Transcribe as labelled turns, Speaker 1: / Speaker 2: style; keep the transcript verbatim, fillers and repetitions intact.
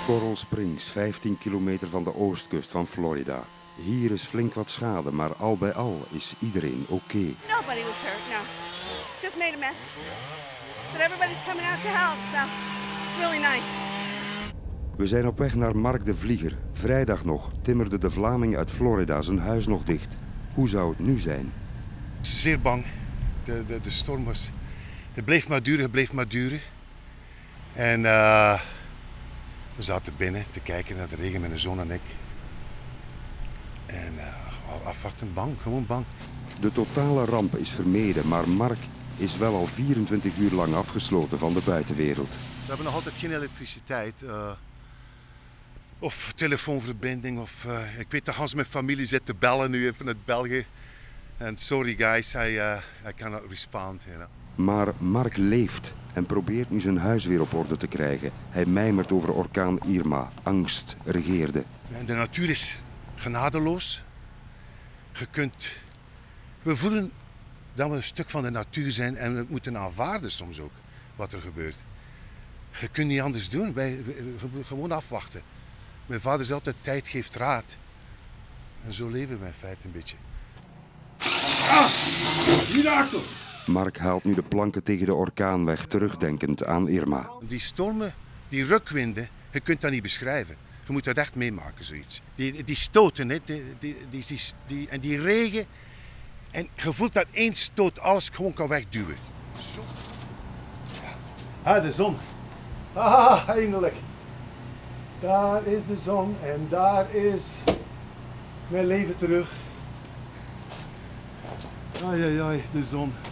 Speaker 1: Coral Springs, vijftien kilometer van de oostkust van Florida. Hier is flink wat schade, maar al bij al is iedereen oké. Okay.
Speaker 2: Nobody was hurt, no. Just made a mess. But everybody's coming out to help, so it's really nice.
Speaker 1: We zijn op weg naar Mark de Vlieger. Vrijdag nog timmerde de Vlaming uit Florida zijn huis nog dicht. Hoe zou het nu zijn?
Speaker 3: Zeer bang. De, de, de storm was... Het bleef maar duren, het bleef maar duren. En uh, we zaten binnen te kijken naar de regen met een zoon en ik. En uh, afwachten, bang, gewoon bang.
Speaker 1: De totale ramp is vermeden, maar Mark is wel al vierentwintig uur lang afgesloten van de buitenwereld.
Speaker 3: We hebben nog altijd geen elektriciteit. Uh, of telefoonverbinding. Of, uh, ik weet dat Hans mijn familie zit te bellen nu even uit België. En sorry guys, I, uh, I cannot respond. You know.
Speaker 1: Maar Mark leeft en probeert nu zijn huis weer op orde te krijgen. Hij mijmert over orkaan Irma. Angst regeerde.
Speaker 3: En de natuur is genadeloos. Je kunt... We voelen dat we een stuk van de natuur zijn en we moeten aanvaarden soms ook wat er gebeurt. Je kunt niet anders doen, wij, wij, gewoon afwachten. Mijn vader zei altijd, tijd geeft raad. En zo leven we in feite een beetje. Ah, hier achter!
Speaker 1: Mark haalt nu de planken tegen de orkaan weg, terugdenkend aan Irma.
Speaker 3: Die stormen, die rukwinden, je kunt dat niet beschrijven. Je moet dat echt meemaken, zoiets. Die, die stoten, hè, die, die, die, die, die, en die regen. En je voelt dat één stoot alles gewoon kan wegduwen. Zo. Ah, de zon. Ah, eindelijk. Daar is de zon en daar is mijn leven terug. Ai, ai, ai, de zon.